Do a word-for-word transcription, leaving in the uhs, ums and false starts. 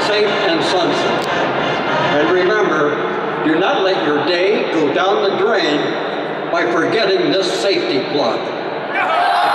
safe and sunset. And remember, do not let your day go down the drain by forgetting this safety plug.